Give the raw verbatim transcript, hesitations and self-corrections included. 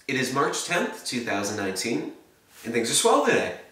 It is March tenth, two thousand nineteen, and things are swell today.